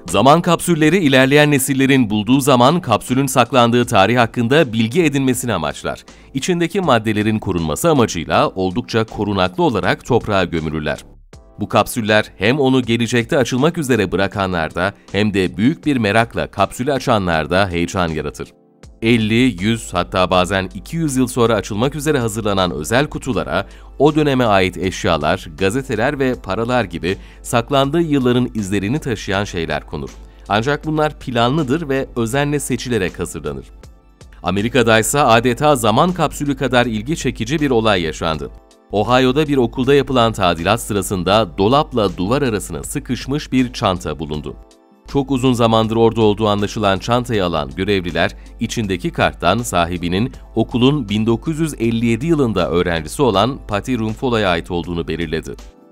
Zaman kapsülleri ilerleyen nesillerin bulduğu zaman kapsülün saklandığı tarih hakkında bilgi edinmesini amaçlar. İçindeki maddelerin korunması amacıyla oldukça korunaklı olarak toprağa gömülürler. Bu kapsüller hem onu gelecekte açılmak üzere bırakanlarda hem de büyük bir merakla kapsülü açanlarda heyecan yaratır. 50, 100 hatta bazen 200 yıl sonra açılmak üzere hazırlanan özel kutulara o döneme ait eşyalar, gazeteler ve paralar gibi saklandığı yılların izlerini taşıyan şeyler konur. Ancak bunlar planlıdır ve özenle seçilerek hazırlanır. Amerika'da ise adeta zaman kapsülü kadar ilgi çekici bir olay yaşandı. Ohio'da bir okulda yapılan tadilat sırasında dolapla duvar arasına sıkışmış bir çanta bulundu. Çok uzun zamandır orada olduğu anlaşılan çantayı alan görevliler, içindeki karttan sahibinin okulun 1957 yılında öğrencisi olan Patty Rumfola'ya ait olduğunu belirledi.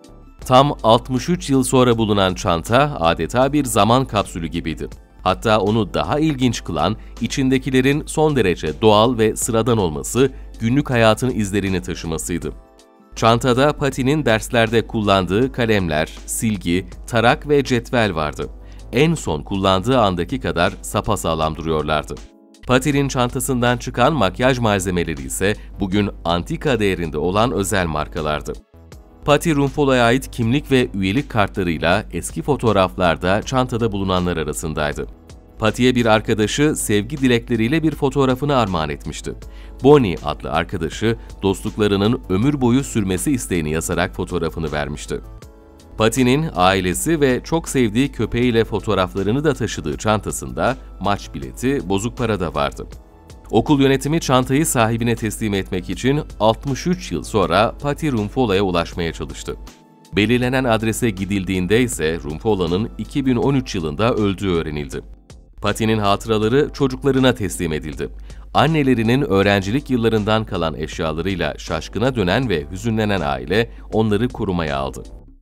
Tam 63 yıl sonra bulunan çanta adeta bir zaman kapsülü gibiydi. Hatta onu daha ilginç kılan, içindekilerin son derece doğal ve sıradan olması, günlük hayatın izlerini taşımasıydı. Çantada Patty'nin derslerde kullandığı kalemler, silgi, tarak ve cetvel vardı. En son kullandığı andaki kadar sapasağlam duruyorlardı. Patty'nin çantasından çıkan makyaj malzemeleri ise bugün antika değerinde olan özel markalardı. Patty Rumfola'ya ait kimlik ve üyelik kartlarıyla eski fotoğraflarda çantada bulunanlar arasındaydı. Patty'ye bir arkadaşı sevgi dilekleriyle bir fotoğrafını armağan etmişti. Bonnie adlı arkadaşı dostluklarının ömür boyu sürmesi isteğini yazarak fotoğrafını vermişti. Patty'nin ailesi ve çok sevdiği köpeğiyle fotoğraflarını da taşıdığı çantasında maç bileti, bozuk para da vardı. Okul yönetimi çantayı sahibine teslim etmek için 63 yıl sonra Patty Rumfola'ya ulaşmaya çalıştı. Belirlenen adrese gidildiğinde ise Rumfola'nın 2013 yılında öldüğü öğrenildi. Patty'nin hatıraları çocuklarına teslim edildi. Annelerinin öğrencilik yıllarından kalan eşyalarıyla şaşkına dönen ve hüzünlenen aile onları korumaya aldı.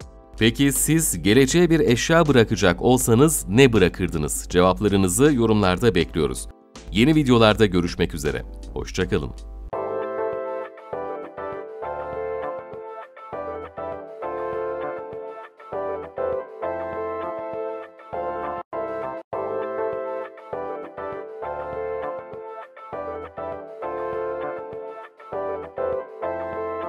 Peki siz geleceğe bir eşya bırakacak olsanız ne bırakırdınız? Cevaplarınızı yorumlarda bekliyoruz. Yeni videolarda görüşmek üzere. Hoşça kalın.